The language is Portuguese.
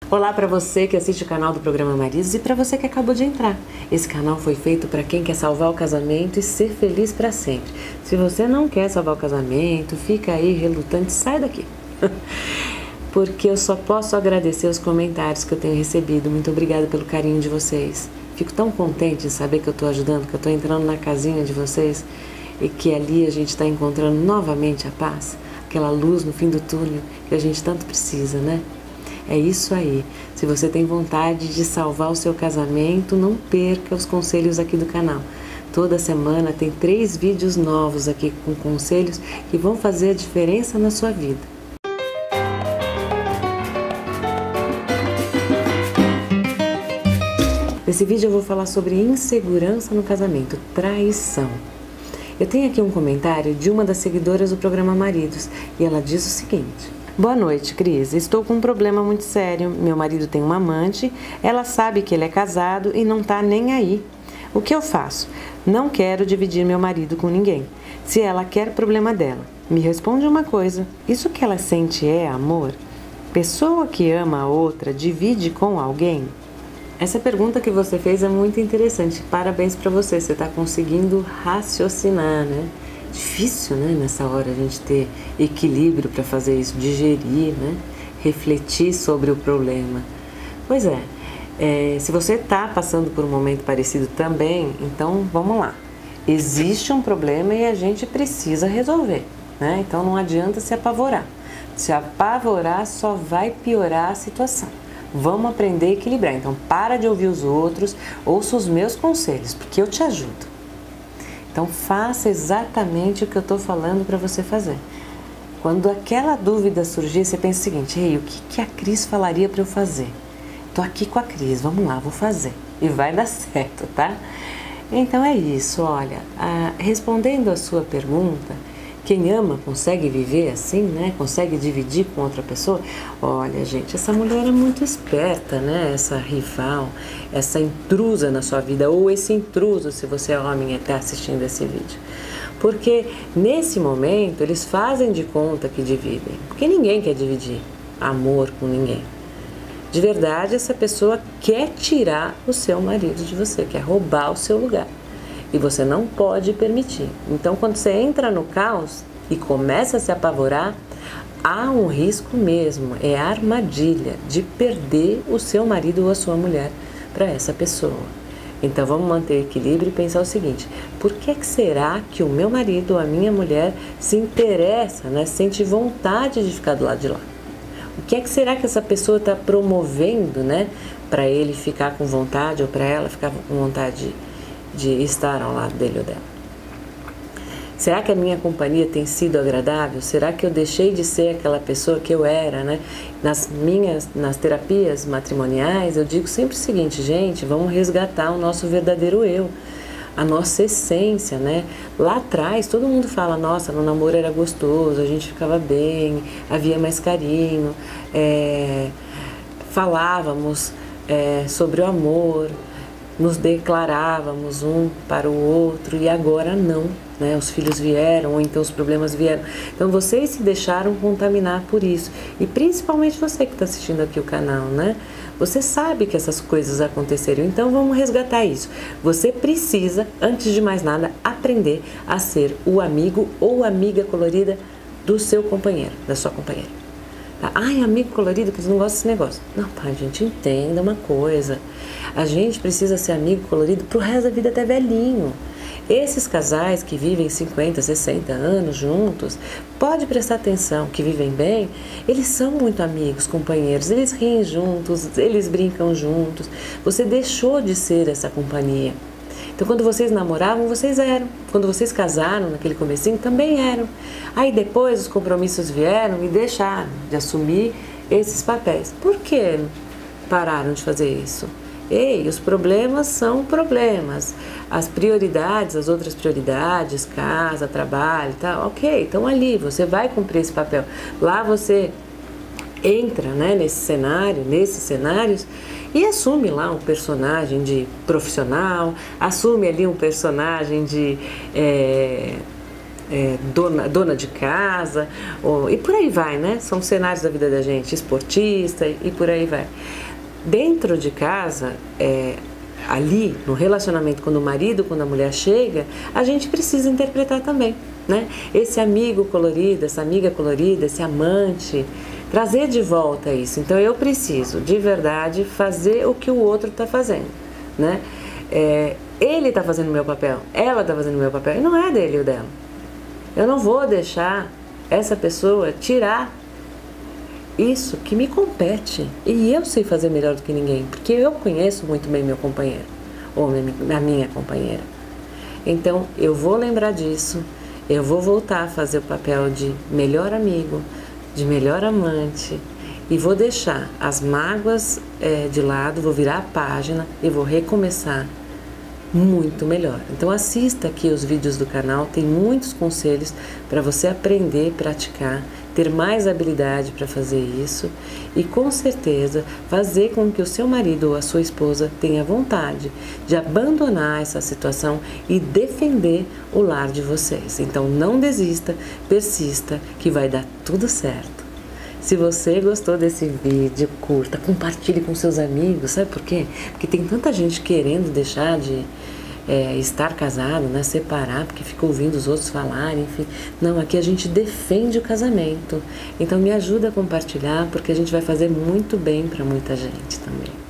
Olá para você que assiste o canal do Programa Maridos e para você que acabou de entrar. Esse canal foi feito para quem quer salvar o casamento e ser feliz para sempre. Se você não quer salvar o casamento, fica aí relutante, sai daqui. Porque eu só posso agradecer os comentários que eu tenho recebido. Muito obrigada pelo carinho de vocês. Fico tão contente em saber que eu estou ajudando, que eu estou entrando na casinha de vocês e que ali a gente está encontrando novamente a paz, aquela luz no fim do túnel que a gente tanto precisa, né? É isso aí. Se você tem vontade de salvar o seu casamento, não perca os conselhos aqui do canal. Toda semana tem 3 vídeos novos aqui com conselhos que vão fazer a diferença na sua vida. Nesse vídeo eu vou falar sobre insegurança no casamento, traição. Eu tenho aqui um comentário de uma das seguidoras do Programa Maridos e ela diz o seguinte: boa noite, Cris. Estou com um problema muito sério. Meu marido tem uma amante, ela sabe que ele é casado e não tá nem aí. O que eu faço? Não quero dividir meu marido com ninguém. Se ela quer, problema dela. Me responde uma coisa: isso que ela sente é amor? Pessoa que ama a outra divide com alguém? Essa pergunta que você fez é muito interessante. Parabéns para você. Você está conseguindo raciocinar, né? Difícil, né, nessa hora a gente ter equilíbrio para fazer isso, digerir, né, refletir sobre o problema. Pois é, se você está passando por um momento parecido também, então vamos lá. Existe um problema e a gente precisa resolver, né? Então não adianta se apavorar. Se apavorar só vai piorar a situação. Vamos aprender a equilibrar. Então para de ouvir os outros, ouça os meus conselhos, porque eu te ajudo. Então faça exatamente o que eu estou falando para você fazer. Quando aquela dúvida surgir, você pensa o seguinte: ei, o que a Cris falaria para eu fazer? Estou aqui com a Cris, vamos lá, vou fazer. E vai dar certo, tá? Então é isso, olha, respondendo a sua pergunta, quem ama consegue viver assim, né? Consegue dividir com outra pessoa? Olha, gente, essa mulher é muito esperta, né? Essa rival, essa intrusa na sua vida, ou esse intruso, se você é homem e está assistindo esse vídeo. Porque nesse momento eles fazem de conta que dividem, porque ninguém quer dividir amor com ninguém. De verdade, essa pessoa quer tirar o seu marido de você, quer roubar o seu lugar. E você não pode permitir. Então, quando você entra no caos e começa a se apavorar, há um risco mesmo, é a armadilha de perder o seu marido ou a sua mulher para essa pessoa. Então, vamos manter equilíbrio e pensar o seguinte: por que será que o meu marido ou a minha mulher se interessa, né, sente vontade de ficar do lado de lá? O que será que essa pessoa está promovendo, né, para ele ficar com vontade ou para ela ficar com vontade de estar ao lado dele ou dela? Será que a minha companhia tem sido agradável? Será que eu deixei de ser aquela pessoa que eu era, né? Nas terapias matrimoniais, eu digo sempre o seguinte: gente, vamos resgatar o nosso verdadeiro eu, a nossa essência, né? Lá atrás, todo mundo fala: nossa, no namoro era gostoso, a gente ficava bem, havia mais carinho, falávamos sobre o amor, nos declarávamos um para o outro, e agora não, né? Os filhos vieram, ou então os problemas vieram. Então vocês se deixaram contaminar por isso, e principalmente você que está assistindo aqui o canal, né? Você sabe que essas coisas aconteceram, então vamos resgatar isso. Você precisa, antes de mais nada, aprender a ser o amigo ou amiga colorida do seu companheiro, da sua companheira. Tá? Ai, amigo colorido, que eles não gostam desse negócio. Não, pai, gente, entenda uma coisa. A gente precisa ser amigo colorido pro resto da vida até velhinho. Esses casais que vivem 50, 60 anos juntos, pode prestar atenção, que vivem bem, eles são muito amigos, companheiros, eles riem juntos, eles brincam juntos. Você deixou de ser essa companhia. Então, quando vocês namoravam, vocês eram. Quando vocês casaram, naquele comecinho, também eram. Aí depois os compromissos vieram e deixaram de assumir esses papéis. Por que pararam de fazer isso? Ei, os problemas são problemas. As prioridades, as outras prioridades, casa, trabalho, tá? Ok, então ali você vai cumprir esse papel. Lá você entra, né, nesses cenários e assume lá um personagem de profissional, assume ali um personagem de dona de casa, e por aí vai, né? São cenários da vida da gente, esportista e por aí vai. Dentro de casa, ali no relacionamento, quando o marido, quando a mulher chega, a gente precisa interpretar também, né? Esse amigo colorido, essa amiga colorida, esse amante, trazer de volta isso. Então eu preciso, de verdade, fazer o que o outro está fazendo, né? Ele está fazendo o meu papel, ela está fazendo o meu papel, e não é dele ou dela. Eu não vou deixar essa pessoa tirar isso que me compete, e eu sei fazer melhor do que ninguém, porque eu conheço muito bem meu companheiro, ou a minha companheira. Então eu vou lembrar disso, eu vou voltar a fazer o papel de melhor amigo, de melhor amante, e vou deixar as mágoas de lado, vou virar a página e vou recomeçar muito melhor. Então assista aqui os vídeos do canal, tem muitos conselhos para você aprender, praticar, ter mais habilidade para fazer isso e com certeza fazer com que o seu marido ou a sua esposa tenha vontade de abandonar essa situação e defender o lar de vocês. Então não desista, persista, que vai dar tudo certo. Se você gostou desse vídeo, curta, compartilhe com seus amigos, sabe por quê? Porque tem tanta gente querendo deixar de estar casado, né, separar, porque fica ouvindo os outros falarem, enfim. Não, aqui a gente defende o casamento. Então me ajuda a compartilhar, porque a gente vai fazer muito bem para muita gente também.